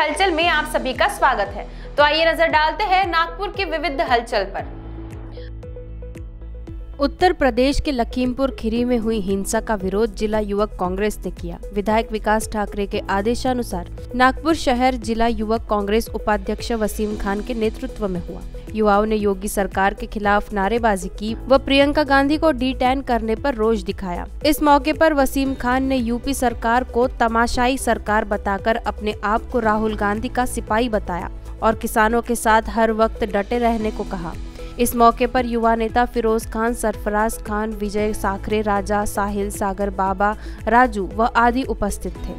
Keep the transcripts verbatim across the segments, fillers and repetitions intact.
हलचल में आप सभी का स्वागत है। तो आइए नजर डालते हैं नागपुर की विविध हलचल पर। उत्तर प्रदेश के लखीमपुर खीरी में हुई हिंसा का विरोध जिला युवक कांग्रेस ने किया। विधायक विकास ठाकरे के आदेशानुसार नागपुर शहर जिला युवक कांग्रेस उपाध्यक्ष वसीम खान के नेतृत्व में हुआ। युवाओं ने योगी सरकार के खिलाफ नारेबाजी की व प्रियंका गांधी को डी टेन करने पर रोष दिखाया। इस मौके पर वसीम खान ने यूपी सरकार को तमाशाई सरकार बताकर अपने आप को राहुल गांधी का सिपाही बताया और किसानों के साथ हर वक्त डटे रहने को कहा। इस मौके पर युवा नेता फिरोज खान, सरफराज खान, विजय साखरे, राजा, साहिल, सागर, बाबा, राजू व आदि उपस्थित थे।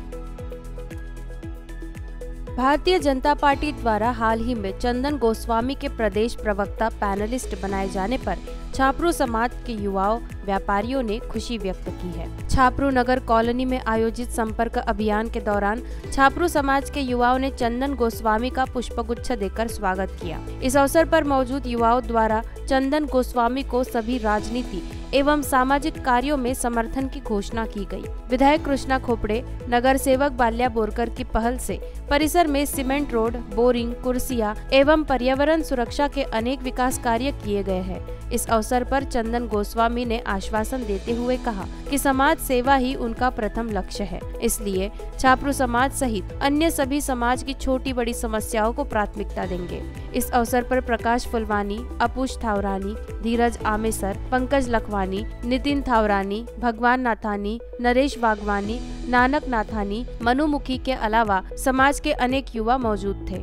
भारतीय जनता पार्टी द्वारा हाल ही में चंदन गोस्वामी के प्रदेश प्रवक्ता पैनलिस्ट बनाए जाने पर छाप्रू समाज के युवाओं व्यापारियों ने खुशी व्यक्त की है। छाप्रू नगर कॉलोनी में आयोजित संपर्क अभियान के दौरान छाप्रू समाज के युवाओं ने चंदन गोस्वामी का पुष्पगुच्छ देकर स्वागत किया। इस अवसर पर मौजूद युवाओं द्वारा चंदन गोस्वामी को सभी राजनीति एवं सामाजिक कार्यों में समर्थन की घोषणा की गई। विधायक कृष्णा खोपड़े, नगर सेवक बाल्या बोरकर की पहल से परिसर में सीमेंट रोड, बोरिंग, कुर्सियां एवं पर्यावरण सुरक्षा के अनेक विकास कार्य किए गए हैं। इस अवसर पर चंदन गोस्वामी ने आश्वासन देते हुए कहा कि समाज सेवा ही उनका प्रथम लक्ष्य है, इसलिए छाप्रू समाज सहित अन्य सभी समाज की छोटी बड़ी समस्याओं को प्राथमिकता देंगे। इस अवसर पर प्रकाश फुलवानी, अपुष थावरानी, धीरज आमेसर, पंकज लखवानी, नितिन थावरानी, भगवान नाथानी, नरेश वागवानी, नानक नाथानी, मनुमुखी के अलावा समाज के अनेक युवा मौजूद थे।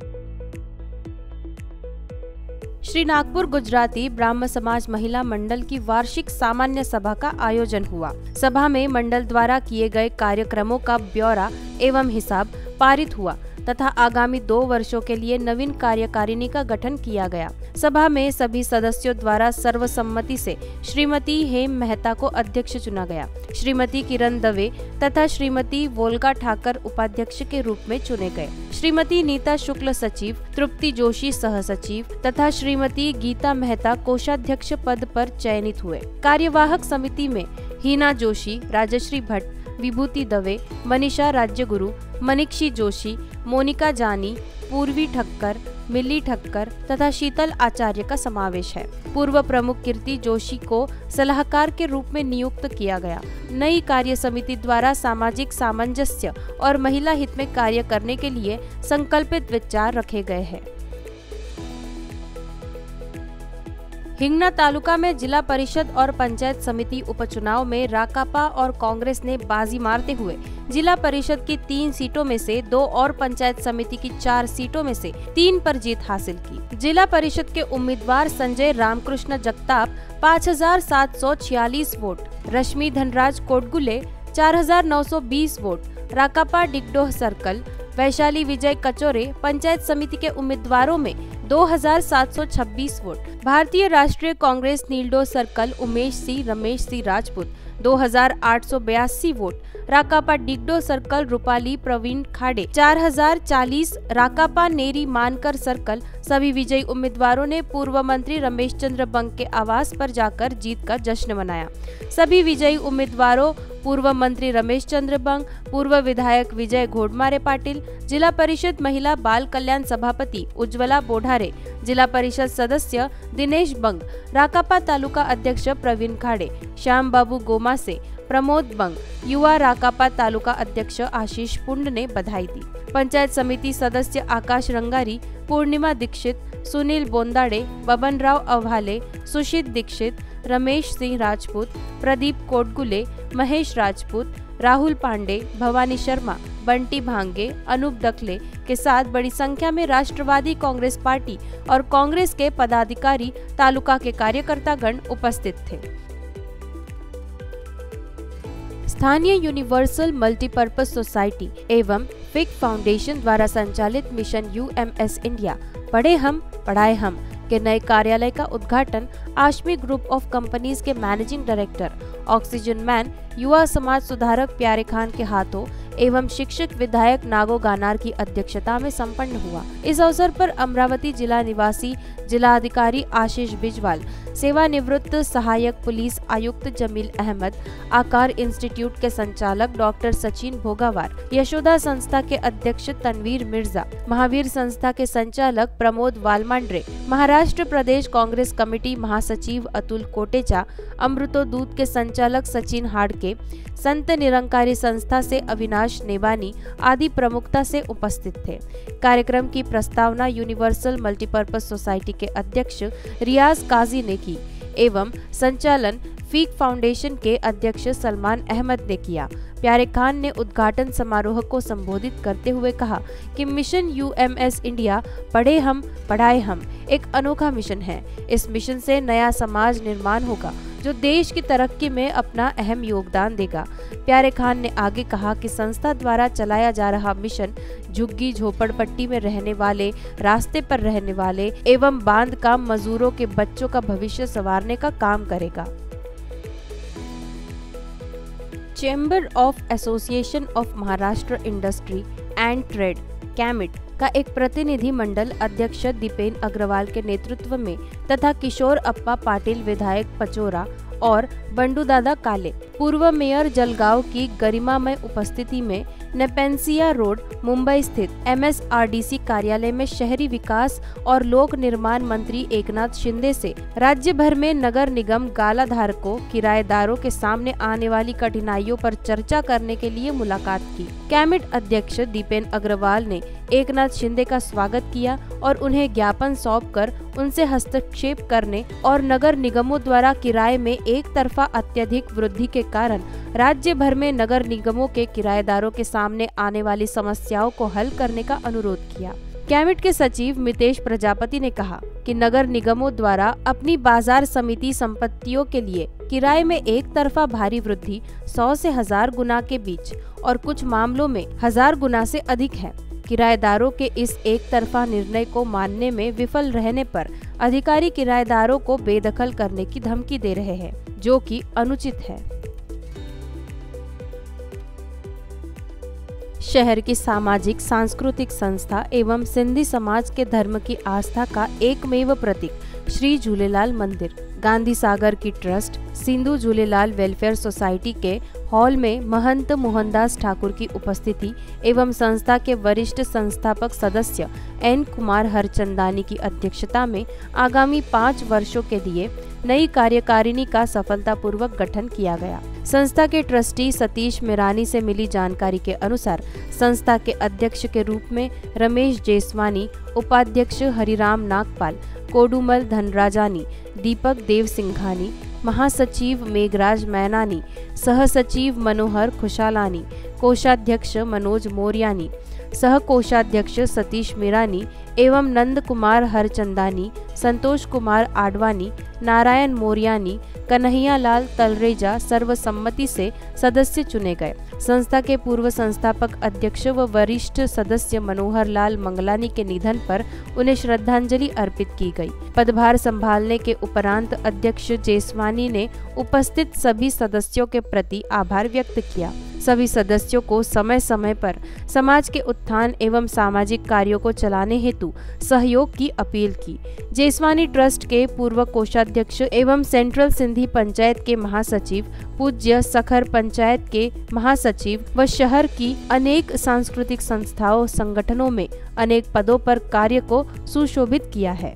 श्री नागपुर गुजराती ब्राह्म समाज महिला मंडल की वार्षिक सामान्य सभा का आयोजन हुआ। सभा में मंडल द्वारा किए गए कार्यक्रमों का ब्यौरा एवं हिसाब पारित हुआ तथा आगामी दो वर्षों के लिए नवीन कार्यकारिणी का गठन किया गया। सभा में सभी सदस्यों द्वारा सर्वसम्मति से श्रीमती हेम मेहता को अध्यक्ष चुना गया। श्रीमती किरण दवे तथा श्रीमती वोल्गा ठाकर उपाध्यक्ष के रूप में चुने गए। श्रीमती नीता शुक्ल सचिव, तृप्ति जोशी सह सचिव तथा श्रीमती गीता मेहता कोषाध्यक्ष पद पर चयनित हुए। कार्यवाहक समिति में हीना जोशी, राजश्री भट्ट, विभूति दवे, मनीषा राज्यगुरु, मनीक्षी जोशी, मोनिका जानी, पूर्वी ठक्कर, मिली ठक्कर तथा शीतल आचार्य का समावेश है। पूर्व प्रमुख कीर्ति जोशी को सलाहकार के रूप में नियुक्त किया गया। नई कार्य समिति द्वारा सामाजिक सामंजस्य और महिला हित में कार्य करने के लिए संकल्पित विचार रखे गए हैं। हिंगना तालुका में जिला परिषद और पंचायत समिति उपचुनाव में राकापा और कांग्रेस ने बाजी मारते हुए जिला परिषद की तीन सीटों में से दो और पंचायत समिति की चार सीटों में से तीन पर जीत हासिल की। जिला परिषद के उम्मीदवार संजय रामकृष्ण जगताप पाँच हजार सात सौ छियालीस वोट, रश्मि धनराज कोटगुले चार हजार नौ सौ बीस वोट, राकापा डिगडोह सर्कल वैशाली विजय कचोरे पंचायत समिति के उम्मीदवारों में दो हजार सात सौ छब्बीस vote, Bharatiya Rashtriya Congress Neeldoh circle Umesh Singh Ramesh Singh Rajput दो हजार आठ सौ बयासी वोट, राकापा डिगडो सर्कल रूपाली प्रवीण खाड़े चार हजार चालीस, राकापा नेरी मानकर सर्कल सभी विजयी उम्मीदवारों ने पूर्व मंत्री रमेश चंद्र बंग के आवास पर जाकर जीत का जश्न मनाया। सभी विजयी उम्मीदवारों पूर्व मंत्री रमेश चंद्र बंग, पूर्व विधायक विजय घोड़मारे पाटिल, जिला परिषद महिला बाल कल्याण सभापति उज्ज्वला बोढ़ारे, जिला परिषद सदस्य दिनेश बंग, राकापा तालुका अध्यक्ष प्रवीण खाड़े, श्याम बाबू गोमासे, प्रमोद बंग, युवा राकापा तालुका अध्यक्ष आशीष पुंड ने बधाई दी। पंचायत समिति सदस्य आकाश रंगारी, पूर्णिमा दीक्षित, सुनील बोंदाड़े, बबन राव अवहाले, सुशीत दीक्षित, रमेश सिंह राजपूत, प्रदीप कोटगुले, महेश राजपूत, राहुल पांडे, भवानी शर्मा, बंटी भांगे, अनूप दखले के साथ बड़ी संख्या में राष्ट्रवादी कांग्रेस पार्टी और कांग्रेस के पदाधिकारी तालुका के कार्यकर्तागण उपस्थित थे। स्थानीय यूनिवर्सल मल्टीपर्पज सोसाइटी एवं फिग फाउंडेशन द्वारा संचालित mission U M S India पढ़े हम पढ़ाए हम के नए कार्यालय का उद्घाटन आशमी ग्रुप ऑफ कंपनीज के मैनेजिंग डायरेक्टर, ऑक्सीजन मैन, युवा समाज सुधारक प्यारे खान के हाथों एवं शिक्षक विधायक नागो गानार की अध्यक्षता में संपन्न हुआ। इस अवसर पर अमरावती जिला निवासी जिलाधिकारी आशीष बिजवाल, सेवानिवृत्त सहायक पुलिस आयुक्त जमील अहमद, आकार इंस्टीट्यूट के संचालक डॉक्टर सचिन भोगावार, यशोदा संस्था के अध्यक्ष तनवीर मिर्जा, महावीर संस्था के संचालक प्रमोद वालमांड्रे, महाराष्ट्र प्रदेश कांग्रेस कमेटी महासचिव अतुल कोटेचा, अमृतोदूत के संचालक सचिन हाड़के, संत निरंकारी संस्था से अविनाश नेवानी आदि प्रमुखता से उपस्थित थे। कार्यक्रम की प्रस्तावना यूनिवर्सल मल्टीपर्पज सोसाइटी के अध्यक्ष रियाज काजी ने की एवं संचालन फीक फाउंडेशन के अध्यक्ष सलमान अहमद ने किया। प्यारे खान ने उद्घाटन समारोह को संबोधित करते हुए कहा कि मिशन यूएमएस इंडिया पढ़े हम पढ़ाए हम एक अनोखा मिशन है। इस मिशन से नया समाज निर्माण होगा जो देश की तरक्की में अपना अहम योगदान देगा। प्यारे खान ने आगे कहा कि संस्था द्वारा चलाया जा रहा मिशन झुग्गी झोपड़पट्टी में रहने वाले, रास्ते पर रहने वाले एवं बांध काम मजदूरों के बच्चों का भविष्य संवारने का काम करेगा। Chamber of association of Maharashtra industry and trade CAMIT का एक प्रतिनिधि मंडल अध्यक्ष दीपेन अग्रवाल के नेतृत्व में तथा किशोर अप्पा पाटिल विधायक पचोरा और बंडू दादा काले पूर्व मेयर जलगांव की गरिमामय उपस्थिति में नेपेंसिया रोड मुंबई स्थित एमएसआरडीसी कार्यालय में शहरी विकास और लोक निर्माण मंत्री एकनाथ शिंदे से राज्य भर में नगर निगम गाला धारकों किराएदारों के सामने आने वाली कठिनाइयों पर चर्चा करने के लिए मुलाकात की। कैबिनेट अध्यक्ष दीपेन अग्रवाल ने एकनाथ शिंदे का स्वागत किया और उन्हें ज्ञापन सौंपकर उनसे हस्तक्षेप करने और नगर निगमों द्वारा किराए में एक तरफा अत्यधिक वृद्धि के कारण राज्य भर में नगर निगमों के किराएदारों के सामने आने वाली समस्याओं को हल करने का अनुरोध किया। कैबिनेट के सचिव मितेश प्रजापति ने कहा कि नगर निगमों द्वारा अपनी बाजार समिति संपत्तियों के लिए किराए में एक तरफा भारी वृद्धि सौ से हजार गुना के बीच और कुछ मामलों में हजार गुना से अधिक है। किराएदारों के इस एक तरफा निर्णय को मानने में विफल रहने पर अधिकारी किराएदारों को बेदखल करने की धमकी दे रहे हैं, जो कि अनुचित है। शहर की सामाजिक सांस्कृतिक संस्था एवं सिंधी समाज के धर्म की आस्था का एकमेव प्रतीक श्री झूलेलाल मंदिर गांधी सागर की trust Sindhu Jhulelal welfare society के हॉल में महंत मोहनदास ठाकुर की उपस्थिति एवं संस्था के वरिष्ठ संस्थापक सदस्य एन कुमार हरचंदानी की अध्यक्षता में आगामी पाँच वर्षों के लिए नई कार्यकारिणी का सफलतापूर्वक गठन किया गया। संस्था के ट्रस्टी सतीश मिरानी से मिली जानकारी के अनुसार संस्था के अध्यक्ष के रूप में रमेश जेसवानी, उपाध्यक्ष हरिराम नागपाल, कोडूमल धनराजानी, दीपक देव सिंघानी, महासचिव मेघराज मैनानी, सहसचिव मनोहर खुशालानी, कोषाध्यक्ष मनोज मोरियानी, सह कोषाध्यक्ष सतीश मिरानी एवं नंद कुमार हरचंदानी, संतोष कुमार आडवाणी, नारायण मोरियानी, कन्हैया लाल तलरेजा सर्वसम्मति से सदस्य चुने गए। संस्था के पूर्व संस्थापक अध्यक्ष व वरिष्ठ सदस्य मनोहर लाल मंगलानी के निधन पर उन्हें श्रद्धांजलि अर्पित की गई। पदभार संभालने के उपरांत अध्यक्ष जेसवानी ने उपस्थित सभी सदस्यों के प्रति आभार व्यक्त किया। सभी सदस्यों को समय समय पर समाज के उत्थान एवं सामाजिक कार्यों को चलाने हेतु सहयोग की अपील की। जेसवानी ट्रस्ट के पूर्व कोषाध्यक्ष एवं सेंट्रल सिंधी पंचायत के महासचिव, पूज्य सखर पंचायत के महासचिव व शहर की अनेक सांस्कृतिक संस्थाओं संगठनों में अनेक पदों पर कार्य को सुशोभित किया है।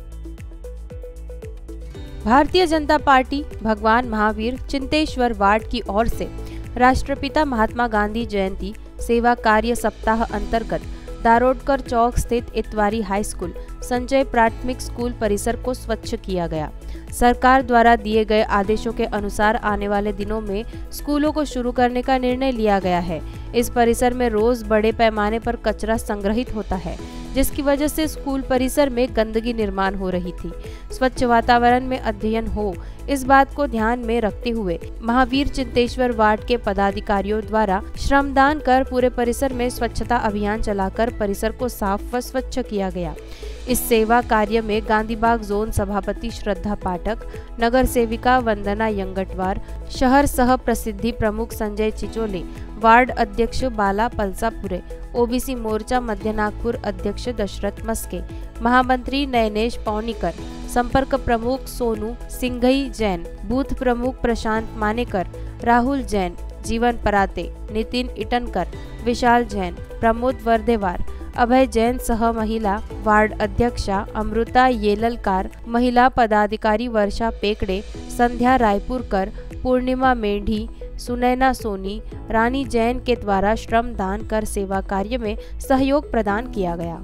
भारतीय जनता पार्टी भगवान महावीर चिंतेश्वर वार्ड की ओर से राष्ट्रपिता महात्मा गांधी जयंती सेवा कार्य सप्ताह अंतर्गत दारोडकर चौक स्थित इतवारी हाई स्कूल संजय प्राथमिक स्कूल परिसर को स्वच्छ किया गया। सरकार द्वारा दिए गए आदेशों के अनुसार आने वाले दिनों में स्कूलों को शुरू करने का निर्णय लिया गया है। इस परिसर में रोज बड़े पैमाने पर कचरा संग्रहित होता है, जिसकी वजह से स्कूल परिसर में गंदगी निर्माण हो रही थी। स्वच्छ वातावरण में अध्ययन हो, इस बात को ध्यान में रखते हुए महावीर चिंतेश्वर वार्ड के पदाधिकारियों द्वारा श्रमदान कर पूरे परिसर में स्वच्छता अभियान चलाकर परिसर को साफ व स्वच्छ किया गया। इस सेवा कार्य में गांधीबाग जोन सभापति श्रद्धा पाठक, नगर सेविका वंदना यंगटवार, शहर सह प्रसिद्धि प्रमुख संजय चिचोले, वार्ड अध्यक्ष बाला पलसापुरे, ओबीसी मोर्चा मध्य नागपुर अध्यक्ष दशरथ मस्के, महामंत्री नयनेश पौनीकर, संपर्क प्रमुख सोनू सिंघई जैन, बूथ प्रमुख प्रशांत मानेकर, राहुल जैन, जीवन पराते, नितिन इटनकर, विशाल जैन, प्रमोद वर्धेवार, अभय जैन सह महिला वार्ड अध्यक्षा अमृता येललकार, महिला पदाधिकारी वर्षा पेकड़े, संध्या रायपुरकर, पूर्णिमा मेंढी, सुनैना सोनी, रानी जैन के द्वारा श्रम दान कर सेवा कार्य में सहयोग प्रदान किया गया।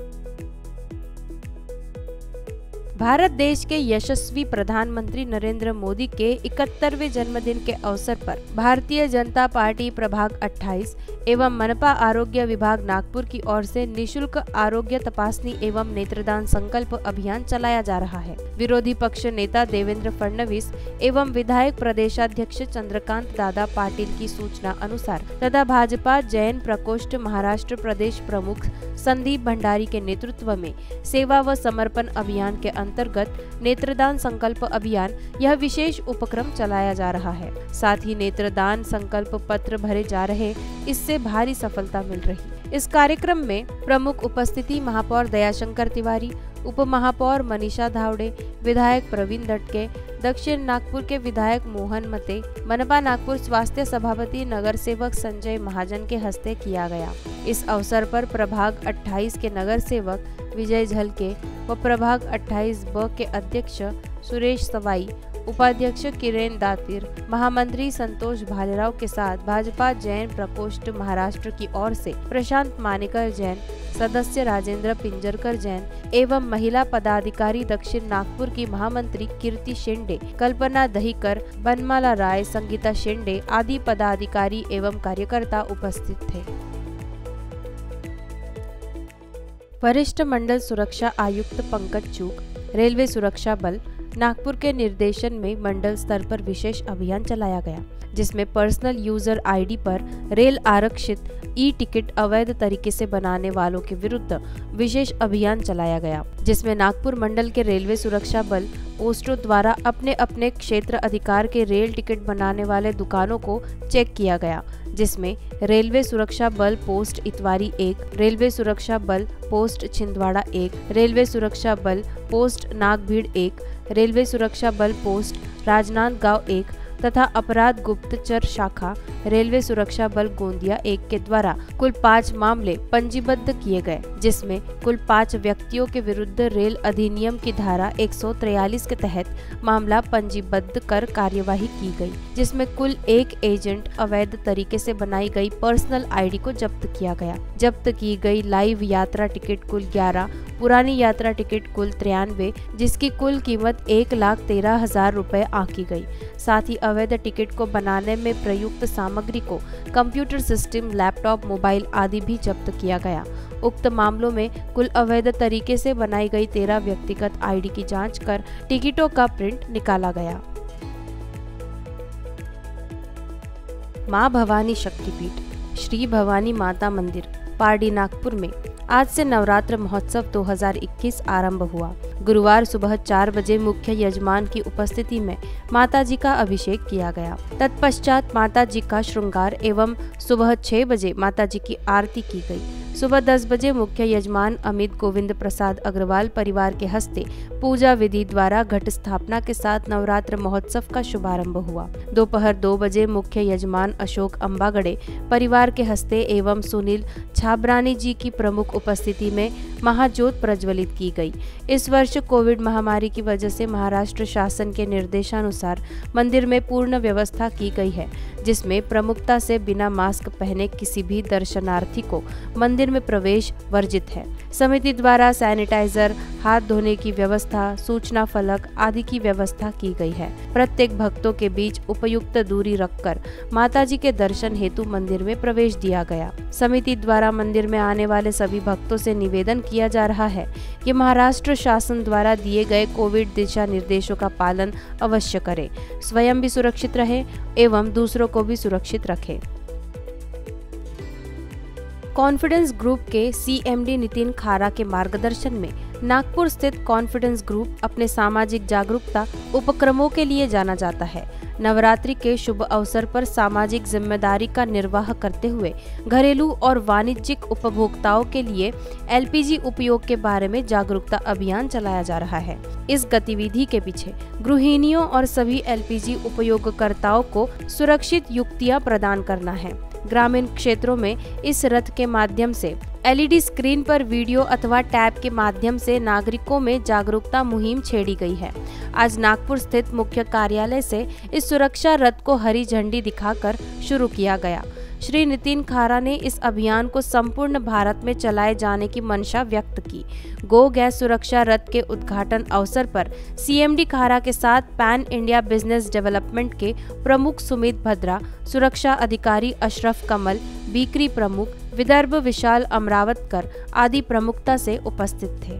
भारत देश के यशस्वी प्रधानमंत्री नरेंद्र मोदी के इकहत्तरवें जन्मदिन के अवसर पर भारतीय जनता पार्टी प्रभाग अट्ठाईस एवं मनपा आरोग्य विभाग नागपुर की ओर से निशुल्क आरोग्य तपासनी एवं नेत्रदान संकल्प अभियान चलाया जा रहा है। विरोधी पक्ष नेता देवेंद्र फडणवीस एवं विधायक प्रदेशाध्यक्ष चंद्रकांत दादा पाटिल की सूचना अनुसार तथा भाजपा जैन प्रकोष्ठ महाराष्ट्र प्रदेश प्रमुख संदीप भंडारी के नेतृत्व में सेवा व समर्पण अभियान के अंतर्गत नेत्रदान संकल्प अभियान यह विशेष उपक्रम चलाया जा रहा है। साथ ही नेत्रदान संकल्प पत्र भरे जा रहे, इससे भारी सफलता मिल रही। इस कार्यक्रम में प्रमुख उपस्थिति महापौर दयाशंकर तिवारी, उप महापौर मनीषा धावड़े, विधायक प्रवीण दटके, दक्षिण नागपुर के विधायक मोहन मते, मनपा नागपुर स्वास्थ्य सभापति नगर सेवक संजय महाजन के हस्ते किया गया। इस अवसर पर प्रभाग अट्ठाईस के नगर सेवक विजय झलके व प्रभाग अट्ठाईस ब के अध्यक्ष सुरेश सवाई, उपाध्यक्ष किरण दातिर, महामंत्री संतोष भालेराव के साथ भाजपा जैन प्रकोष्ठ महाराष्ट्र की ओर से प्रशांत मानेकर जैन, सदस्य राजेंद्र पिंजरकर जैन एवं महिला पदाधिकारी दक्षिण नागपुर की महामंत्री कीर्ति शेंडे, कल्पना दहीकर, बनमाला राय, संगीता शेंडे आदि पदाधिकारी एवं कार्यकर्ता उपस्थित थे। वरिष्ठ मंडल सुरक्षा आयुक्त पंकज चूक, रेलवे सुरक्षा बल नागपुर के निर्देशन में मंडल स्तर पर विशेष अभियान चलाया गया, जिसमें पर्सनल यूजर आईडी पर रेल आरक्षित ई टिकट अवैध तरीके से बनाने वालों के विरुद्ध विशेष अभियान चलाया गया, जिसमें नागपुर मंडल के रेलवे सुरक्षा बल पोस्टों द्वारा अपने अपने क्षेत्र अधिकार के रेल टिकट बनाने वाले दुकानों को चेक किया गया, जिसमें रेलवे सुरक्षा बल पोस्ट इतवारी एक, रेलवे सुरक्षा बल पोस्ट छिंदवाड़ा एक, रेलवे सुरक्षा बल पोस्ट नागभीड़ एक, रेलवे सुरक्षा बल पोस्ट राजनांदगांव एक तथा अपराध गुप्तचर शाखा रेलवे सुरक्षा बल गोंदिया एक के द्वारा कुल पाँच मामले पंजीबद्ध किए गए, जिसमें कुल पाँच व्यक्तियों के विरुद्ध रेल अधिनियम की धारा एक सौ तैंतालीस के तहत मामला पंजीबद्ध कर कार्यवाही की गई, जिसमें कुल एक एजेंट अवैध तरीके से बनाई गई पर्सनल आईडी को जब्त किया गया। जब्त की गई लाइव यात्रा टिकट कुल ग्यारह, पुरानी यात्रा टिकट कुल तिरानवे, जिसकी कुल कीमत एक लाख तेरह हजार रुपए आंकी गई। साथ ही अवैध टिकट को बनाने में प्रयुक्त सामग्री को कंप्यूटर सिस्टम, लैपटॉप, मोबाइल आदि भी जब्त किया गया। उक्त मामलों में कुल अवैध तरीके से बनाई गई तेरह व्यक्तिगत आईडी की जांच कर टिकटों का प्रिंट निकाला गया। मां भवानी शक्तिपीठ श्री भवानी माता मंदिर पारडी नागपुर में आज से नवरात्र महोत्सव दो हज़ार इक्कीस आरंभ हुआ। गुरुवार सुबह चार बजे मुख्य यजमान की उपस्थिति में माता जी का अभिषेक किया गया। तत्पश्चात माता जी का श्रृंगार एवं सुबह छह बजे माता जी की आरती की गई। सुबह दस बजे मुख्य यजमान अमित गोविंद प्रसाद अग्रवाल परिवार के हस्ते पूजा विधि द्वारा घट स्थापना के साथ नवरात्र महोत्सव का शुभारंभ हुआ। दोपहर दो बजे मुख्य यजमान अशोक अंबागड़े परिवार के हस्ते एवं सुनील छाबरानी जी की प्रमुख उपस्थिति में महाज्योत प्रज्वलित की गई। इस वर्ष कोविड महामारी की वजह से महाराष्ट्र शासन के निर्देशानुसार मंदिर में पूर्ण व्यवस्था की गई है, जिसमें प्रमुखता से बिना मास्क पहने किसी भी दर्शनार्थी को मंदिर में प्रवेश वर्जित है। समिति द्वारा सैनिटाइजर, हाथ धोने की व्यवस्था, सूचना फलक आदि की व्यवस्था की गई है। प्रत्येक भक्तों के बीच उपयुक्त दूरी रखकर माता जी के दर्शन हेतु मंदिर में प्रवेश दिया गया। समिति द्वारा मंदिर में आने वाले सभी भक्तों से निवेदन किया जा रहा है कि महाराष्ट्र शासन द्वारा दिए गए कोविड दिशा निर्देशों का पालन अवश्य करें, स्वयं भी सुरक्षित रहें एवं दूसरों को भी सुरक्षित रखें। कॉन्फिडेंस ग्रुप के सीएमडी नितिन खारा के मार्गदर्शन में नागपुर स्थित कॉन्फिडेंस ग्रुप अपने सामाजिक जागरूकता उपक्रमों के लिए जाना जाता है। नवरात्रि के शुभ अवसर पर सामाजिक जिम्मेदारी का निर्वाह करते हुए घरेलू और वाणिज्यिक उपभोक्ताओं के लिए एलपीजी उपयोग के बारे में जागरूकता अभियान चलाया जा रहा है। इस गतिविधि के पीछे गृहिणियों और सभी एलपीजी उपयोगकर्ताओं को सुरक्षित युक्तियां प्रदान करना है। ग्रामीण क्षेत्रों में इस रथ के माध्यम से एलईडी स्क्रीन पर वीडियो अथवा टैब के माध्यम से नागरिकों में जागरूकता मुहिम छेड़ी गई है। आज नागपुर स्थित मुख्य कार्यालय से इस सुरक्षा रथ को हरी झंडी दिखाकर शुरू किया गया। श्री नितिन खारा ने इस अभियान को संपूर्ण भारत में चलाए जाने की मंशा व्यक्त की। गो गैस सुरक्षा रथ के उद्घाटन अवसर पर सीएमडी खारा के साथ पैन इंडिया बिजनेस डेवलपमेंट के प्रमुख सुमित भद्रा, सुरक्षा अधिकारी अशरफ कमल, बिक्री प्रमुख विदर्भ विशाल अमरावतकर आदि प्रमुखता से उपस्थित थे।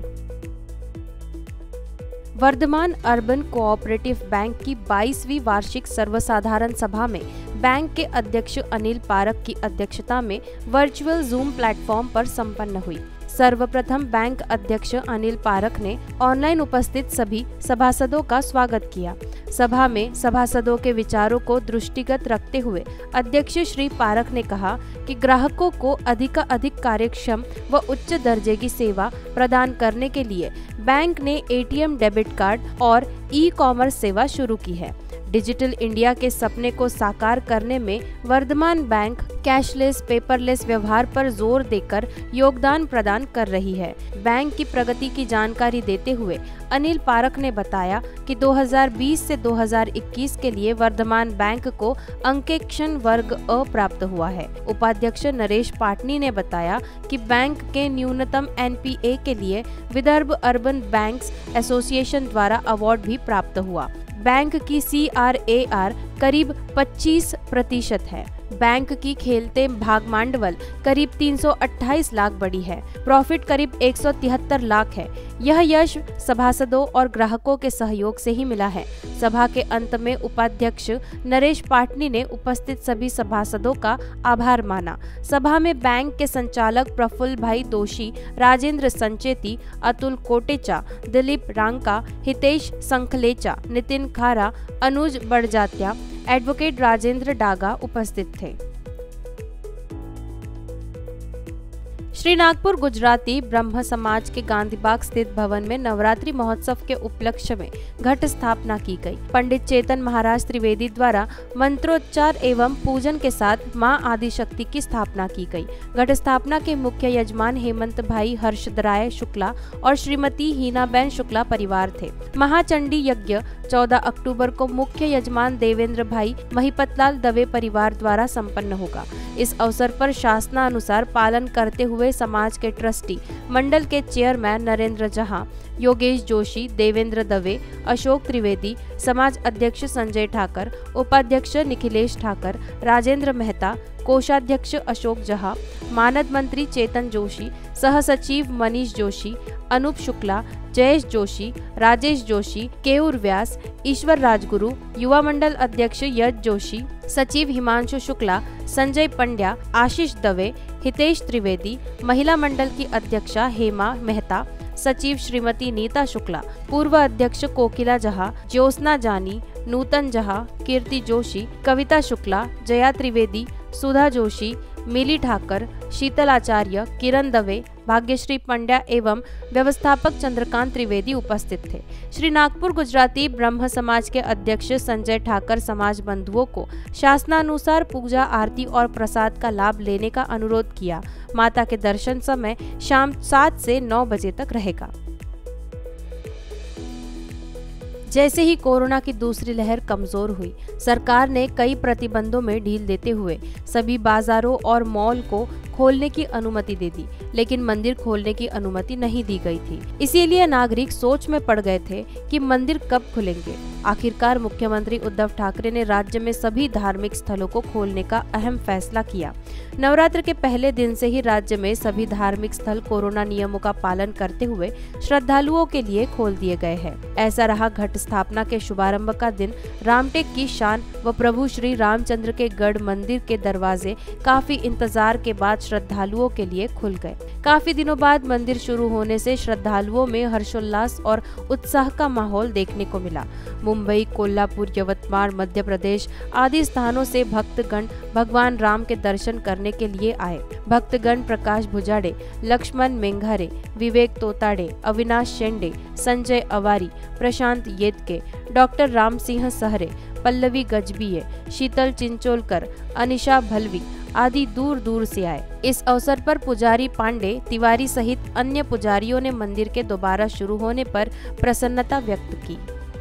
वर्धमान अर्बन कोऑपरेटिव बैंक की बाईसवीं वार्षिक सर्वसाधारण सभा में बैंक के अध्यक्ष अनिल पारख की अध्यक्षता में वर्चुअल जूम प्लेटफॉर्म पर संपन्न हुई। सर्वप्रथम बैंक अध्यक्ष अनिल पारख ने ऑनलाइन उपस्थित सभी सभासदों का स्वागत किया। सभा में सभासदों के विचारों को दृष्टिगत रखते हुए अध्यक्ष श्री पारख ने कहा कि ग्राहकों को अधिकाधिक कार्यक्षम व उच्च दर्जे की सेवा प्रदान करने के लिए बैंक ने एटीएम डेबिट कार्ड और ई कॉमर्स सेवा शुरू की है। डिजिटल इंडिया के सपने को साकार करने में वर्धमान बैंक कैशलेस पेपरलेस व्यवहार पर जोर देकर योगदान प्रदान कर रही है। बैंक की प्रगति की जानकारी देते हुए अनिल पारख ने बताया कि दो हज़ार बीस से दो हज़ार इक्कीस के लिए वर्धमान बैंक को अंकेक्षण वर्ग अ प्राप्त हुआ है। उपाध्यक्ष नरेश पाटनी ने बताया कि बैंक के न्यूनतम एनपीए के लिए विदर्भ अर्बन बैंक्स एसोसिएशन द्वारा अवार्ड भी प्राप्त हुआ। बैंक की सी आर ए आर करीब पच्चीस प्रतिशत है। बैंक की खेलते भागमांडवल करीब तीन सौ अट्ठाईस लाख बढ़ी है। प्रॉफिट करीब एक सौ तिहत्तर लाख है। यह यश सभासदों और ग्राहकों के सहयोग से ही मिला है। सभा के अंत में उपाध्यक्ष नरेश पाटनी ने उपस्थित सभी सभासदों का आभार माना। सभा में बैंक के संचालक प्रफुल्ल भाई दोषी, राजेंद्र संचेती, अतुल कोटेचा, दिलीप रांका, हितेश संखलेचा, नितिन खारा, अनुज बड़जात्या, एडवोकेट राजेंद्र डागा उपस्थित थे। श्री नागपुर गुजराती ब्रह्म समाज के गांधीबाग स्थित भवन में नवरात्रि महोत्सव के उपलक्ष्य में घट स्थापना की गई। पंडित चेतन महाराज त्रिवेदी द्वारा मंत्रोच्चार एवं पूजन के साथ मां आदिशक्ति की स्थापना की गई। घट स्थापना के मुख्य यजमान हेमंत भाई हर्षदराय शुक्ला और श्रीमती हीनाबेन शुक्ला परिवार थे। महाचंडी यज्ञ चौदह अक्टूबर को मुख्य यजमान देवेंद्र भाई महिपतलाल दवे परिवार द्वारा संपन्न होगा। इस अवसर पर शासनानुसार पालन करते हुए समाज के ट्रस्टी मंडल के चेयरमैन नरेंद्र जहां, योगेश जोशी, देवेंद्र दवे, अशोक त्रिवेदी, समाज अध्यक्ष संजय ठाकर, उपाध्यक्ष निखिलेश ठाकर, राजेंद्र मेहता, कोषाध्यक्ष अशोक जहा, मानद मंत्री चेतन जोशी, सह सचिव मनीष जोशी, अनूप शुक्ला, जयेश जोशी, राजेश जोशी, केयूर व्यास, ईश्वर राजगुरु, युवा मंडल अध्यक्ष यश जोशी, सचिव हिमांशु शुक्ला, संजय पंड्या, आशीष दवे, हितेश त्रिवेदी, महिला मंडल की अध्यक्षा हेमा मेहता, सचिव श्रीमती नीता शुक्ला, पूर्व अध्यक्ष कोकिला जहा, ज्योत्सना जानी, नूतन जहा, कीर्ति जोशी, कविता शुक्ला, जया त्रिवेदी, सुधा जोशी, मिली ठाकर, शीतल आचार्य, किरण दवे, भाग्यश्री पंड्या एवं व्यवस्थापक चंद्रकांत त्रिवेदी उपस्थित थे। श्री नागपुर गुजराती ब्रह्म समाज के अध्यक्ष संजय ठाकर समाज बंधुओं को शासनानुसार पूजा आरती और प्रसाद का लाभ लेने का अनुरोध किया। माता के दर्शन समय शाम सात से नौ बजे तक रहेगा। जैसे ही कोरोना की दूसरी लहर कमजोर हुई, सरकार ने कई प्रतिबंधों में ढील देते हुए सभी बाजारों और मॉल को खोलने की अनुमति दे दी, लेकिन मंदिर खोलने की अनुमति नहीं दी गई थी। इसीलिए नागरिक सोच में पड़ गए थे कि मंदिर कब खुलेंगे। आखिरकार मुख्यमंत्री उद्धव ठाकरे ने राज्य में सभी धार्मिक स्थलों को खोलने का अहम फैसला किया। नवरात्र के पहले दिन से ही राज्य में सभी धार्मिक स्थल कोरोना नियमों का पालन करते हुए श्रद्धालुओं के लिए खोल दिए गए हैं। ऐसा रहा घट स्थापना के शुभारंभ का दिन। रामटेक की शान व प्रभु श्री रामचंद्र के गढ़ मंदिर के दरवाजे काफी इंतजार के बाद श्रद्धालुओं के लिए खुल गए। काफी दिनों बाद मंदिर शुरू होने से श्रद्धालुओं में हर्षोल्लास और उत्साह का माहौल देखने को मिला। मुंबई, कोल्हापुर, यवतमाळ, मध्य प्रदेश आदि स्थानों से भक्तगण भगवान राम के दर्शन करने के लिए आए। भक्तगण प्रकाश भुजाड़े, लक्ष्मण मेंघारे, विवेक तोताड़े, अविनाश शेंडे, संजय अवारी, प्रशांत येदके, डॉक्टर राम सिंह सहरे, पल्लवी गजबीये, शीतल चिंचोलकर, अनिशा भलवी आदि दूर दूर से आए। इस अवसर पर पुजारी पांडे, तिवारी सहित अन्य पुजारियों ने मंदिर के दोबारा शुरू होने पर प्रसन्नता व्यक्त की।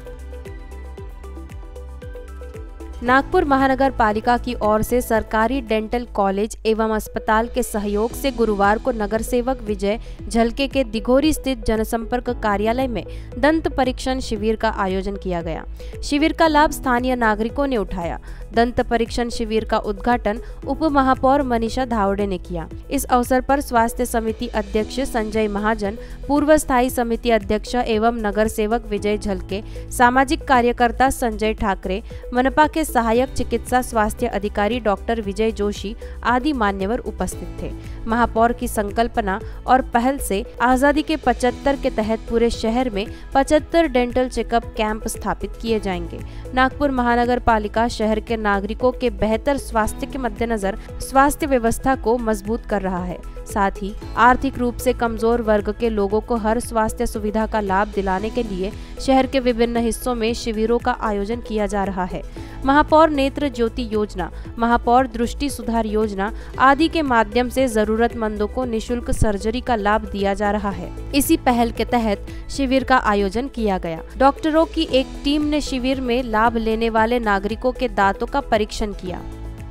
नागपुर महानगर पालिका की ओर से सरकारी डेंटल कॉलेज एवं अस्पताल के सहयोग से गुरुवार को नगर सेवक विजय झलके के दिघोरी स्थित जनसंपर्क कार्यालय में दंत परीक्षण शिविर का आयोजन किया गया। शिविर का लाभ स्थानीय नागरिकों ने उठाया। दंत परीक्षण शिविर का उद्घाटन उप महापौर मनीषा धावड़े ने किया। इस अवसर पर स्वास्थ्य समिति अध्यक्ष संजय महाजन, पूर्व स्थायी समिति अध्यक्ष एवं नगर सेवक विजय झलके, सामाजिक कार्यकर्ता संजय ठाकरे, मनपा के सहायक चिकित्सा स्वास्थ्य अधिकारी डॉक्टर विजय जोशी आदि मान्यवर उपस्थित थे। महापौर की संकल्पना और पहल से आजादी के पचहत्तर के तहत पूरे शहर में पचहत्तर डेंटल चेकअप कैंप स्थापित किए जाएंगे। नागपुर महानगर पालिका शहर के नागरिकों के बेहतर स्वास्थ्य के मद्देनजर स्वास्थ्य व्यवस्था को मजबूत कर रहा है। साथ ही आर्थिक रूप से कमजोर वर्ग के लोगों को हर स्वास्थ्य सुविधा का लाभ दिलाने के लिए शहर के विभिन्न हिस्सों में शिविरों का आयोजन किया जा रहा है। महापौर नेत्र ज्योति योजना, महापौर दृष्टि सुधार योजना आदि के माध्यम से जरूरतमंदों को निशुल्क सर्जरी का लाभ दिया जा रहा है। इसी पहल के तहत शिविर का आयोजन किया गया। डॉक्टरों की एक टीम ने शिविर में लाभ लेने वाले नागरिकों के दांतों का परीक्षण किया।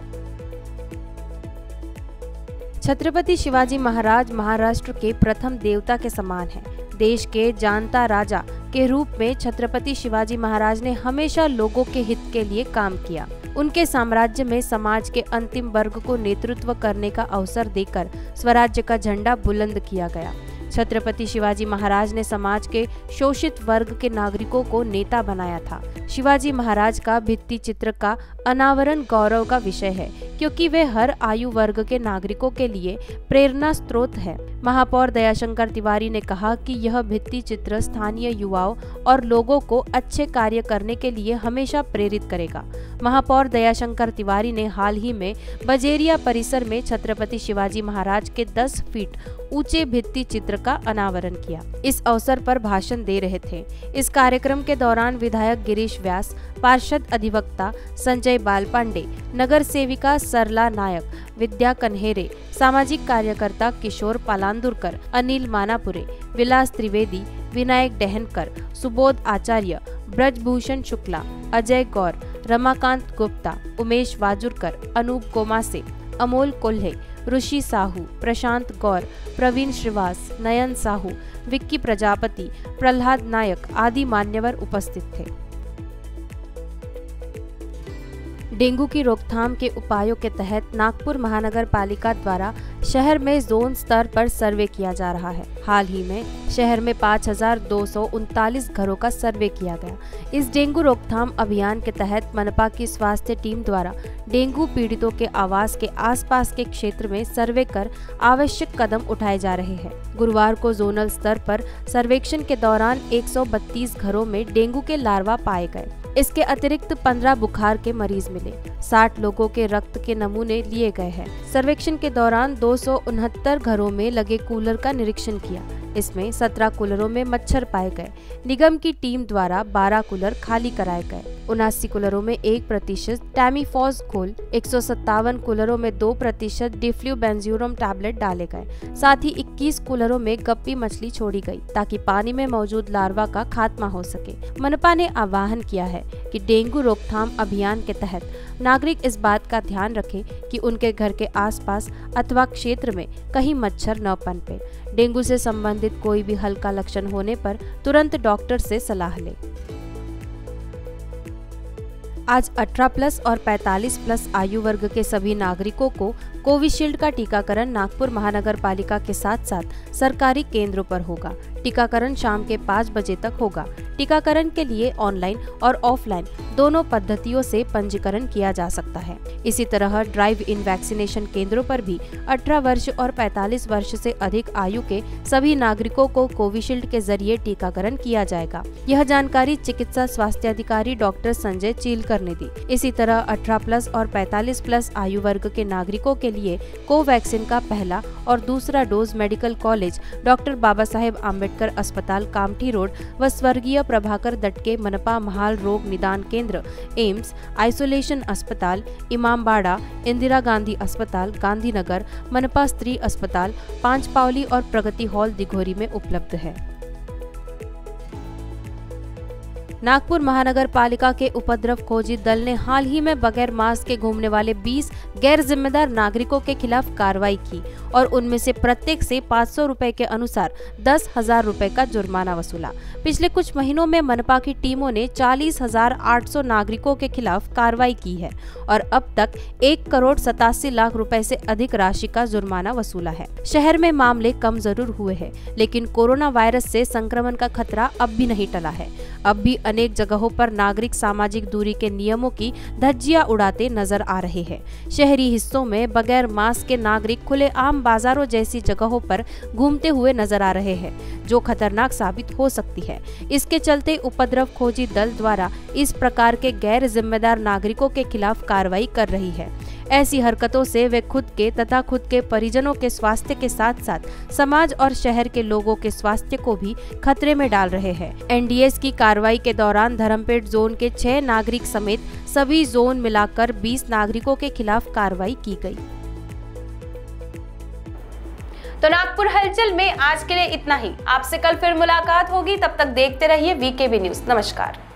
छत्रपति शिवाजी महाराज महाराष्ट्र के प्रथम देवता के समान हैं। देश के जानता राजा के रूप में छत्रपति शिवाजी महाराज ने हमेशा लोगों के हित के लिए काम किया। उनके साम्राज्य में समाज के अंतिम वर्ग को नेतृत्व करने का अवसर देकर स्वराज्य का झंडा बुलंद किया गया। छत्रपति शिवाजी महाराज ने समाज के शोषित वर्ग के नागरिकों को नेता बनाया था। शिवाजी महाराज का भित्ति चित्र का अनावरण गौरव का विषय है, क्योंकि वे हर आयु वर्ग के नागरिकों के लिए प्रेरणा स्रोत है। महापौर दयाशंकर तिवारी ने कहा कि यह भित्ति चित्र स्थानीय युवाओं और लोगों को अच्छे कार्य करने के लिए हमेशा प्रेरित करेगा। महापौर दयाशंकर तिवारी ने हाल ही में बजेरिया परिसर में छत्रपति शिवाजी महाराज के दस फीट ऊंचे भित्ति चित्र का अनावरण किया। इस अवसर पर भाषण दे रहे थे। इस कार्यक्रम के दौरान विधायक गिरीश व्यास, पार्षद अधिवक्ता संजय बालपांडे, नगर सेविका सरला नायक, विद्या कन्हेरे, सामाजिक कार्यकर्ता किशोर पालांदुरकर, अनिल मानापुरे, विलास त्रिवेदी, विनायक डहनकर, सुबोध आचार्य, ब्रजभूषण शुक्ला, अजय गौर, रमाकांत गुप्ता, उमेश वाजुरकर, अनूप गोमासे, अमोल कोल्हे, ऋषि साहू, प्रशांत गौर, प्रवीण श्रीवास, नयन साहू, विक्की प्रजापति, प्रहलाद नायक आदि मान्यवर उपस्थित थे। डेंगू की रोकथाम के उपायों के तहत नागपुर महानगर पालिका द्वारा शहर में जोन स्तर पर सर्वे किया जा रहा है। हाल ही में शहर में पाँच हजार दो सौ उनतालीस घरों का सर्वे किया गया। इस डेंगू रोकथाम अभियान के तहत मनपा की स्वास्थ्य टीम द्वारा डेंगू पीड़ितों के आवास के आसपास के क्षेत्र में सर्वे कर आवश्यक कदम उठाए जा रहे हैं। गुरुवार को जोनल स्तर पर सर्वेक्षण के दौरान एक सौ बत्तीस घरों में डेंगू के लार्वा पाए गए। इसके अतिरिक्त पंद्रह बुखार के मरीज मिले। साठ लोगों के रक्त के नमूने लिए गए हैं। सर्वेक्षण के दौरान दो सौ उनहत्तर घरों में लगे कूलर का निरीक्षण किया। इसमें सत्रह कूलरों में मच्छर पाए गए। निगम की टीम द्वारा बारह कूलर खाली कराए गए। उनासी कूलरों में एक प्रतिशत टैमीफॉस घोल, एक सौ सत्तावन कूलरों में दो प्रतिशत डिफ्लूबेंजुरम टैबलेट डाले गए। साथ ही इक्कीस कूलरों में गप्पी मछली छोड़ी गई ताकि पानी में मौजूद लार्वा का खात्मा हो सके। मनपा ने आह्वान किया है कि डेंगू रोकथाम अभियान के तहत नागरिक इस बात का ध्यान रखें कि उनके घर के आसपास अथवा क्षेत्र में कहीं मच्छर न पनपे। डेंगू से संबंधित कोई भी हल्का लक्षण होने पर तुरंत डॉक्टर से सलाह लें। आज अठारह प्लस और पैंतालीस प्लस आयु वर्ग के सभी नागरिकों को कोविशील्ड का टीकाकरण नागपुर महानगर पालिका के साथ साथ सरकारी केंद्रों पर होगा। टीकाकरण शाम के पाँच बजे तक होगा। टीकाकरण के लिए ऑनलाइन और ऑफलाइन दोनों पद्धतियों से पंजीकरण किया जा सकता है। इसी तरह ड्राइव इन वैक्सीनेशन केंद्रों पर भी अठारह वर्ष और पैंतालीस वर्ष से अधिक आयु के सभी नागरिकों को कोविशील्ड के जरिए टीकाकरण किया जाएगा। यह जानकारी चिकित्सा स्वास्थ्य अधिकारी डॉक्टर संजय चीलकर ने दी। इसी तरह अठारह प्लस और पैंतालीस प्लस आयु वर्ग के नागरिकों के लिए कोवैक्सीन का पहला और दूसरा dose medical college doctor Baba Saheb Ambedkar अस्पताल कामठी रोड व स्वर्गीय प्रभाकर दटके मनपा महाल रोग निदान केंद्र एम्स आइसोलेशन अस्पताल इमामबाड़ा इंदिरा गांधी अस्पताल गांधीनगर मनपा स्त्री अस्पताल पांचपावली और प्रगति हॉल दिघोरी में उपलब्ध है। नागपुर महानगर पालिका के उपद्रव खोजी दल ने हाल ही में बगैर मास्क के घूमने वाले बीस गैर जिम्मेदार नागरिकों के खिलाफ कार्रवाई की और उनमें से प्रत्येक से पाँच सौ रुपए के अनुसार दस हजार रुपए का जुर्माना वसूला। पिछले कुछ महीनों में मनपा की टीमों ने चालीस हजार आठ सौ नागरिकों के खिलाफ कार्रवाई की है और अब तक एक करोड़ सतासी लाख रुपए से अधिक राशि का जुर्माना वसूला है। शहर में मामले कम जरूर हुए हैं, लेकिन कोरोना वायरस से संक्रमण का खतरा अब भी नहीं टला है। अब भी अनेक जगहों पर नागरिक सामाजिक दूरी के नियमों की धज्जियां उड़ाते नजर आ रहे हैं। शहरी हिस्सों में बगैर मास्क के नागरिक खुले आम बाजारों जैसी जगहों पर घूमते हुए नजर आ रहे हैं, जो खतरनाक साबित हो सकती है। इसके चलते उपद्रव खोजी दल द्वारा इस प्रकार के गैर जिम्मेदार नागरिकों के खिलाफ कार्रवाई कर रही है। ऐसी हरकतों से वे खुद के तथा खुद के परिजनों के स्वास्थ्य के साथ साथ समाज और शहर के लोगों के स्वास्थ्य को भी खतरे में डाल रहे हैं। एनडीएस की कार्रवाई के दौरान धर्मपेट जोन के छह नागरिक समेत सभी जोन मिलाकर बीस नागरिकों के खिलाफ कार्रवाई की गई। तो नागपुर हलचल में आज के लिए इतना ही। आपसे कल फिर मुलाकात होगी, तब तक देखते रहिए वीकेबी न्यूज। नमस्कार।